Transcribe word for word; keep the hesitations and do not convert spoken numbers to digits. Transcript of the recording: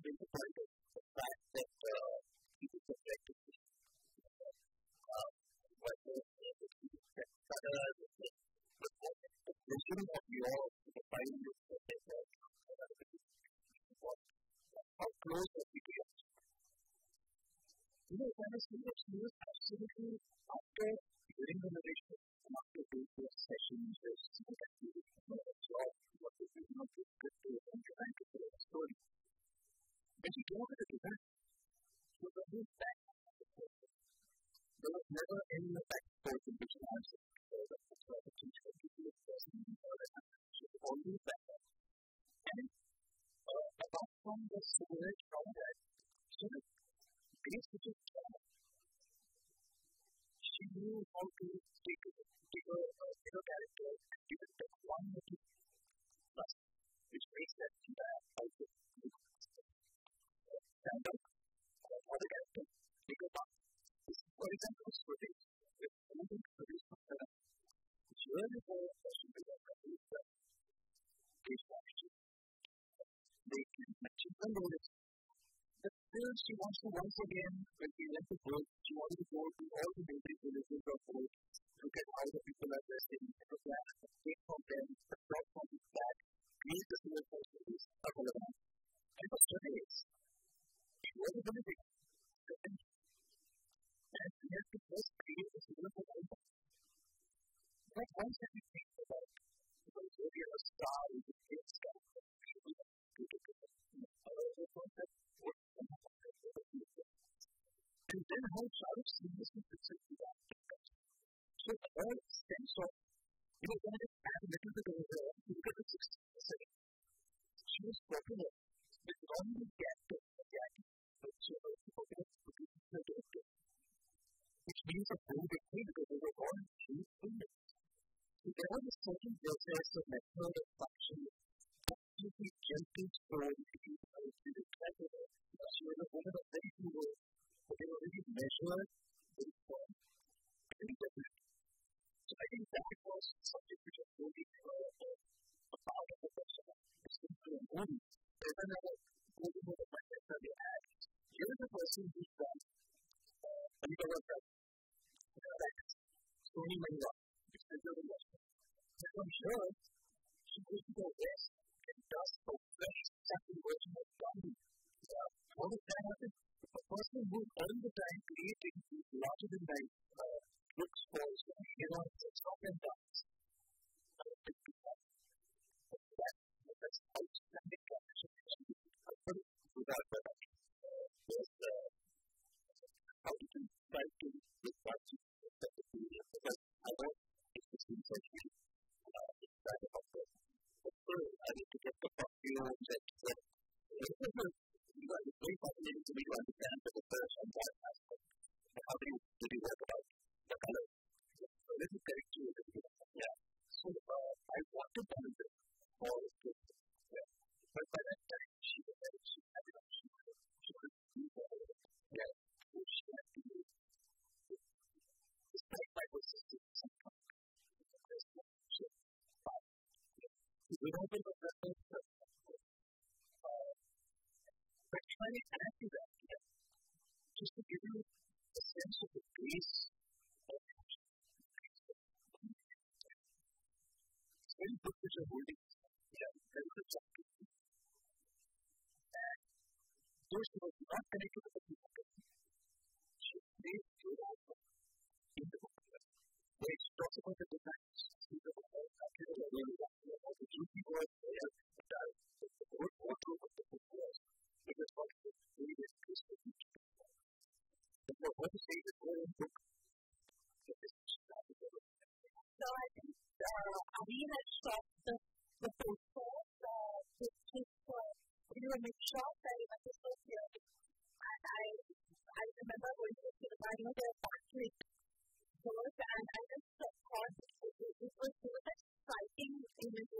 been the point of the fact that uh, people subjected to uh, what the colors, the vision of your defining your subject, how close have we get? You know, when I see that she was absolutely after during the narration, after doing the sessions, there's something that you know, a job, what is it, not good to do, and trying to tell a story. When she came up with the design, she was always back. There was never any back and forth in which answer. So that's why the teacher would be a person or that she was always back. And uh, apart from the Swades from that, she was basically uh, she knew how to take a take a uh, character and give it that one or two plus, which makes that entire outfit stand out for the character, take a part. For example, Swades, with moving Swades from the which really for a person to work on is the case strategy. They can mention the notice. But still, she wants to once again, when we went to work, she wanted to go to all the neighboring villages of work, look at how the people are dressing, the plan, take from them, the plot from that, create the single personalities of all of them. And for Swades, it was a benefit. And we have to first create a single personality. But once that we think about, because we are a star, we can create a star, we should be able to do it. And then how Shahrukh seamlessly fits into that. So her sense of, you know, when I just add a little bit over there, you look at the sixty percent. She was popular with not only the actor, but the actor, but she was also popular with the director. Which means a very big thing because they were all huge films. So there was a certain process, a method, a function, absolutely gentle story to be able to describe her. She was a woman of very few words, but they were really measured, very firm, very definite. So I think that was something which was really uh, a part of the person. It's been through a movie. There's another movie with a friend that they had. Here is a person who's done a little bit of like Sony Mania, which is very much. So I'm sure she goes to the West and does a very exacting version of Gandhi. Uh, how does that happen? A person who is all the time creating these larger than life uh, looks for Sony heroines and stop and dance. I don't think we have that. That's outstanding connection. I put it without that. Uh, there's uh, how to do try to look back to the period because I don't think this is actually uh, it's bad about this. But still, I need to get the perfumes and the you know, it's very fascinating to me to understand the research on that aspect. But how do you, do you work about the color? So let me correct you a little bit. Yeah. So uh, I wanted to do this for this. Yeah. But by that time, she was very, she had it on, she was, she was, yeah. So she had to do despite my persistence sometimes. There's no shit. But we don't think of that as but trying to add to that, yeah, just to give you a sense of the grace of action. It's very good that you're holding this. Yeah, very good job. And those who are not connected to the people should play good outcome in the book. Where it talks about the designs, see the book, actually, the really about the duty work, where the whole wardrobe of the book was. It was what the really is crystal each book. But for what to say the whole book, it is not the whole. So I think Aamir has shot the the poster, which is you know, make sure that it was so clear. And I I remember going to the cinema, you know, there were backlit doors, and I just thought it was so exciting image